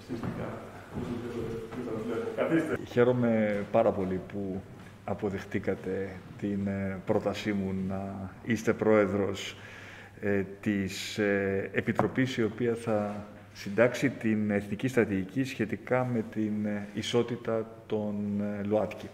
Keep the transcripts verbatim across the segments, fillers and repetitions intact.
Χαίρομαι πάρα πολύ που αποδεχτήκατε την πρότασή μου να είστε πρόεδρος ε, της ε, Επιτροπής η οποία θα συντάξει την Εθνική Στρατηγική σχετικά με την ε, ισότητα των ε, ΛΟΑΤΚΙ.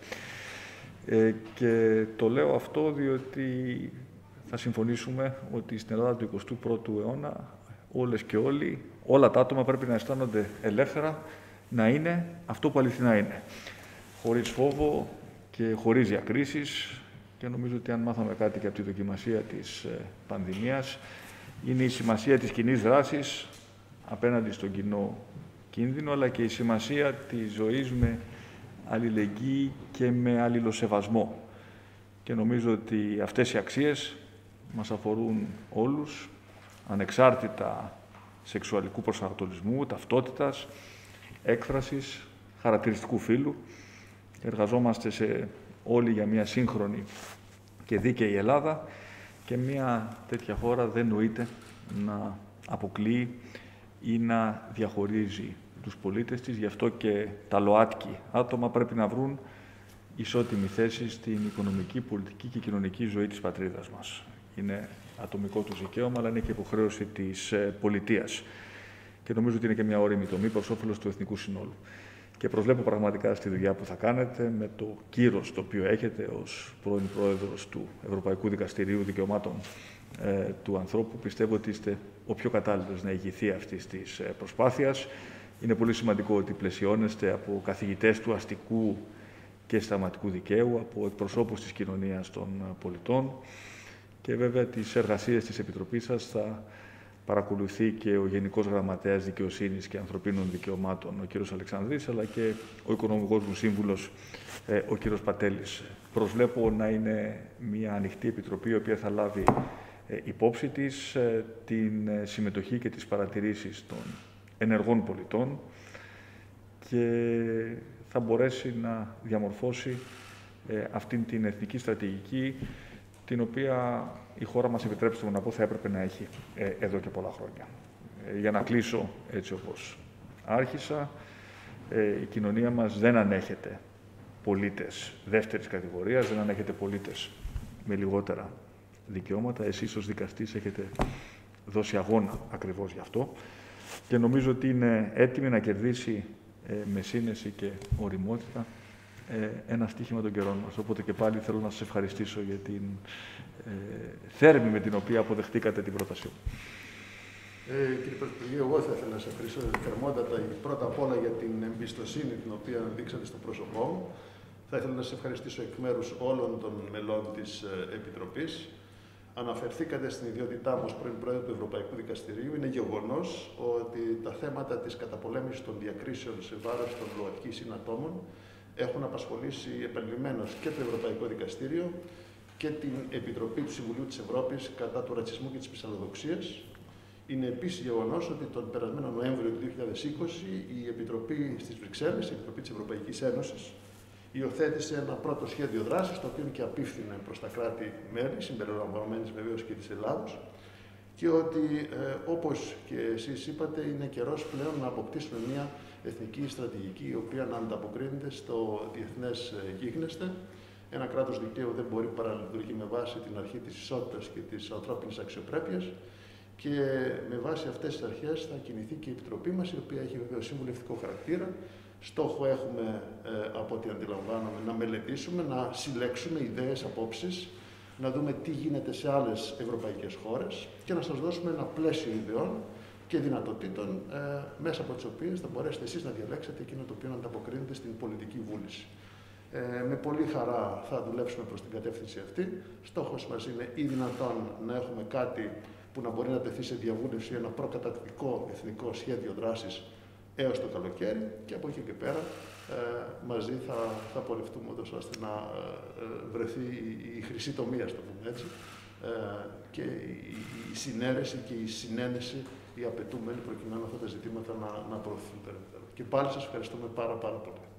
Ε, και το λέω αυτό διότι θα συμφωνήσουμε ότι στην Ελλάδα του εικοστού πρώτου αιώνα όλες και όλοι, όλα τα άτομα πρέπει να αισθάνονται ελεύθερα, να είναι αυτό που αληθινά είναι. Χωρίς φόβο και χωρίς διακρίσεις, και νομίζω ότι αν μάθαμε κάτι και από τη δοκιμασία της πανδημίας, είναι η σημασία της κοινής δράσης απέναντι στον κοινό κίνδυνο, αλλά και η σημασία της ζωής με αλληλεγγύη και με αλληλοσεβασμό. Και νομίζω ότι αυτές οι αξίες μας αφορούν όλους, ανεξάρτητα σεξουαλικού προσανατολισμού, ταυτότητας, έκφρασης, χαρακτηριστικού φύλου. Εργαζόμαστε σε όλοι για μια σύγχρονη και δίκαιη Ελλάδα και μια τέτοια χώρα δεν νοείται να αποκλείει ή να διαχωρίζει τους πολίτες της. Γι' αυτό και τα ΛΟΑΤΚΙ άτομα πρέπει να βρουν ισότιμη θέση στην οικονομική, πολιτική και κοινωνική ζωή της πατρίδας μας. Είναι ατομικό του δικαίωμα, αλλά είναι και υποχρέωση της πολιτείας. Και νομίζω ότι είναι και μια όριμη τομή προς όφελος του εθνικού συνόλου. Και προσβλέπω πραγματικά στη δουλειά που θα κάνετε με το κύρος το οποίο έχετε ως πρώην Πρόεδρος του Ευρωπαϊκού Δικαστηρίου Δικαιωμάτων ε, του Ανθρώπου. Πιστεύω ότι είστε ο πιο κατάλληλος να ηγηθεί αυτής της ε, προσπάθειας. Είναι πολύ σημαντικό ότι πλαισιώνεστε από καθηγητές του αστικού και συνταγματικού δικαίου, από εκπροσώπους της κοινωνίας των πολιτών και βέβαια τις εργασίες της Επιτροπής σας θα παρακολουθεί και ο Γενικός Γραμματέας Δικαιοσύνης και Ανθρωπίνων Δικαιωμάτων, ο κ. Αλεξανδρής, αλλά και ο Οικονομικός μου Σύμβουλος, ο κ. Πατέλης. Προσβλέπω να είναι μια ανοιχτή επιτροπή, η οποία θα λάβει υπόψη της την συμμετοχή και τις παρατηρήσεις των ενεργών πολιτών και θα μπορέσει να διαμορφώσει αυτήν την εθνική στρατηγική, την οποία η χώρα μας, επιτρέψτε μου να πω, θα έπρεπε να έχει ε, εδώ και πολλά χρόνια. Ε, για να κλείσω έτσι όπως άρχισα, ε, η κοινωνία μας δεν ανέχεται πολίτες δεύτερης κατηγορίας, δεν ανέχεται πολίτες με λιγότερα δικαιώματα. Εσείς ως δικαστής έχετε δώσει αγώνα ακριβώς γι' αυτό και νομίζω ότι είναι έτοιμη να κερδίσει ε, με σύνεση και οριμότητα ένα στοίχημα των καιρών μας. Οπότε και πάλι θέλω να σας ευχαριστήσω για την ε, θέρμη με την οποία αποδεχτήκατε την πρότασή μου. Ε, κύριε Πρωθυπουργέ, εγώ θα ήθελα να σας ευχαριστήσω θερμότατα πρώτα απ' όλα για την εμπιστοσύνη την οποία δείξατε στο πρόσωπό μου. Θα ήθελα να σας ευχαριστήσω εκ μέρους όλων των μελών της Επιτροπής. Αναφερθήκατε στην ιδιότητά μου ως πρώην Πρόεδρο του Ευρωπαϊκού Δικαστηρίου. Είναι γεγονός ότι τα θέματα της καταπολέμησης των διακρίσεων σε βάρος των ΛΟΑΤΚΙ συνατόμων έχουν απασχολήσει επανειλημμένως και το Ευρωπαϊκό Δικαστήριο και την Επιτροπή του Συμβουλίου της Ευρώπης κατά του ρατσισμού και της μυσαλλοδοξίας. Είναι επίσης γεγονός ότι τον περασμένο Νοέμβριο του δύο χιλιάδες είκοσι η Επιτροπή στις Βρυξέλλες, η Επιτροπή της Ευρωπαϊκής Ένωσης, υιοθέτησε ένα πρώτο σχέδιο δράσης, το οποίο και απίφθινε προς τα κράτη-μέλη, συμπεριλαμβανομένης βεβαίως και της Ελλάδος, και ότι, ε, όπως και εσείς είπατε, είναι καιρός πλέον να αποκτήσουμε μια εθνική στρατηγική, η οποία να ανταποκρίνεται στο διεθνές γίγνεσθε. Ένα κράτος δικαίου δεν μπορεί παρά να λειτουργεί με βάση την αρχή της ισότητας και της ανθρώπινης αξιοπρέπειας. Και με βάση αυτές τις αρχές θα κινηθεί και η Επιτροπή μας, η οποία έχει βεβαίως συμβουλευτικό χαρακτήρα. Στόχο έχουμε, ε, από ό,τι αντιλαμβάνομαι, να μελετήσουμε, να συλλέξουμε ιδέες, απόψεις, να δούμε τι γίνεται σε άλλες ευρωπαϊκές χώρες και να σας δώσουμε ένα πλαίσιο ιδεών και δυνατοτήτων, ε, μέσα από τις οποίες θα μπορέσετε εσείς να διαλέξετε εκείνο το οποίο να ανταποκρίνεται στην πολιτική βούληση. Ε, με πολύ χαρά θα δουλέψουμε προς την κατεύθυνση αυτή. Στόχος μας είναι ή δυνατόν να έχουμε κάτι που να μπορεί να τεθεί σε διαβούλευση, ένα προκαταρκτικό εθνικό σχέδιο δράσης έως το καλοκαίρι, και από εκεί και πέρα ε, μαζί θα, θα πορευτούμε ώστε να ε, βρεθεί η, η χρυσή τομή, ας το πούμε έτσι, ε, και η, η συνέρεση και η συνένεση, η απαιτούμενη, προκειμένου αυτά τα ζητήματα να, να προωθηθούν περαιτέρω. Και πάλι σας ευχαριστούμε πάρα πάρα πολύ.